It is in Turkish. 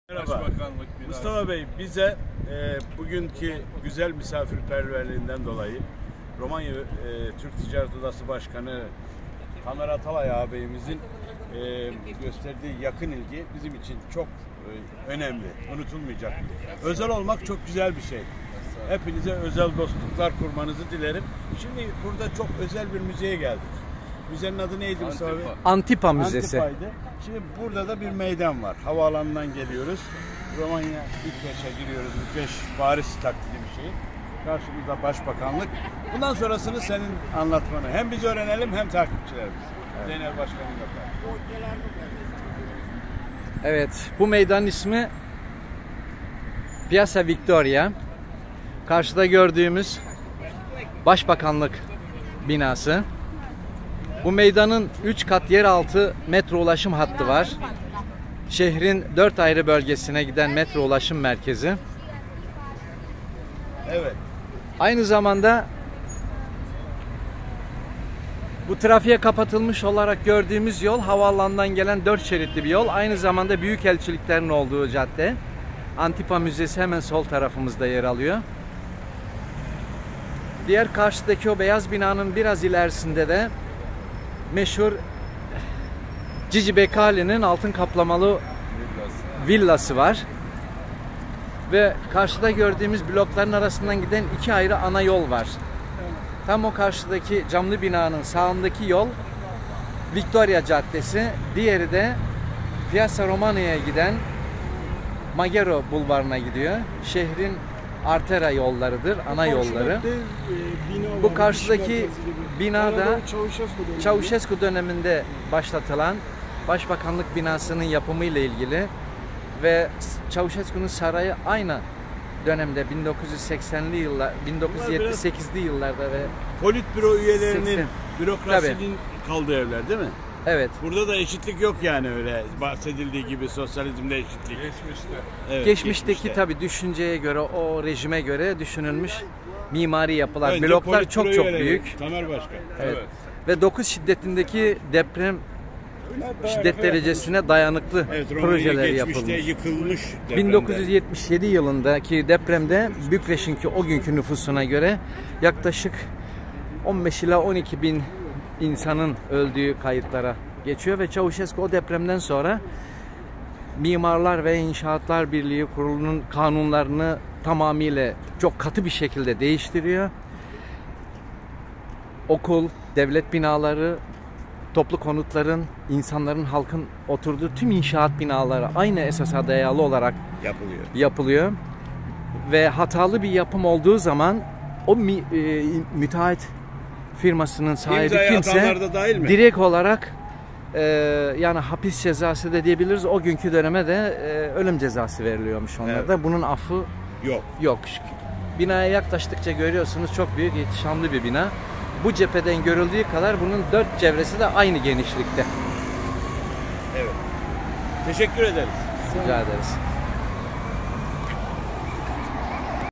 Merhaba. Mustafa Bey, bize bugünkü güzel misafirperverliğinden dolayı Romanya Türk Ticaret Odası Başkanı Tamer Atalay ağabeyimizin gösterdiği yakın ilgi bizim için çok önemli, unutulmayacak. Özel olmak çok güzel bir şey. Hepinize özel dostluklar kurmanızı dilerim. Şimdi burada çok özel bir müzeye geldik. Müzenin adı neydi Mustafa Bey? Antipa Müzesi. Antipa'ydı. Şimdi burada da bir meydan var. Havaalanından geliyoruz. Romanya Bükreş'e giriyoruz. Bükreş Paris taklidi bir şey. Karşımızda Başbakanlık. Bundan sonrasını senin anlatmanı. Hem biz öğrenelim hem takipçilerimiz. Evet. Zeynel Başkan'ın da. Evet, bu meydanın ismi Piazza Victoria. Karşıda gördüğümüz Başbakanlık binası. Bu meydanın 3 kat yeraltı metro ulaşım hattı var. Şehrin 4 ayrı bölgesine giden metro ulaşım merkezi. Evet. Aynı zamanda bu trafiğe kapatılmış olarak gördüğümüz yol havaalanından gelen 4 şeritli bir yol. Aynı zamanda büyükelçiliklerin olduğu cadde. Antipa Müzesi hemen sol tarafımızda yer alıyor. Diğer karşıdaki o beyaz binanın biraz ilerisinde de meşhur Cici Beccali'nin altın kaplamalı villası var. Ve karşıda gördüğümüz blokların arasından giden 2 ayrı ana yol var. Tam o karşıdaki camlı binanın sağındaki yol Victoria Caddesi, diğeri de Piazza Romania'ya giden Maggiore Bulvarı'na gidiyor. Şehrin artera yollarıdır, ana yolları. Bu karşıdaki bina da Ceausescu döneminde başlatılan Başbakanlık binasının yapımı ile ilgili ve Ceausescu'nun sarayı aynı dönemde 1980'li yıllar, 1978'li yıllarda ve Politbüro üyelerinin bürokrasinin kaldığı evler değil mi? Evet. Burada da eşitlik yok yani öyle bahsedildiği gibi sosyalizmde eşitlik. Geçmişte. Evet, Geçmişteki tabi düşünceye göre, o rejime göre düşünülmüş mimari yapılar. Önce bloklar çok üyeleri, büyük. Tamer Başkan. Evet. Ve 9 şiddetindeki deprem şiddet derecesine dayanıklı projeler yapılmış. Yıkılmış 1977 yılındaki depremde Bükreş'inki o günkü nüfusuna göre yaklaşık 15 ila 12 bin insanın öldüğü kayıtlara geçiyor ve Ceausescu o depremden sonra Mimarlar ve İnşaatlar Birliği Kurulu'nun kanunlarını tamamıyla çok katı bir şekilde değiştiriyor. Okul, devlet binaları, toplu konutların, insanların, halkın oturduğu tüm inşaat binaları aynı esasa dayalı olarak yapılıyor. Ve hatalı bir yapım olduğu zaman o müteahhit firmasının sahibi kimse direkt olarak yani hapis cezası da diyebiliriz. O günkü döneme de ölüm cezası veriliyormuş onlarda. Evet. Bunun affı yok. Binaya yaklaştıkça görüyorsunuz çok büyük, ihtişamlı bir bina. Bu cepheden görüldüğü kadar bunun 4 çevresi de aynı genişlikte. Evet. Teşekkür ederiz. Rica ederiz.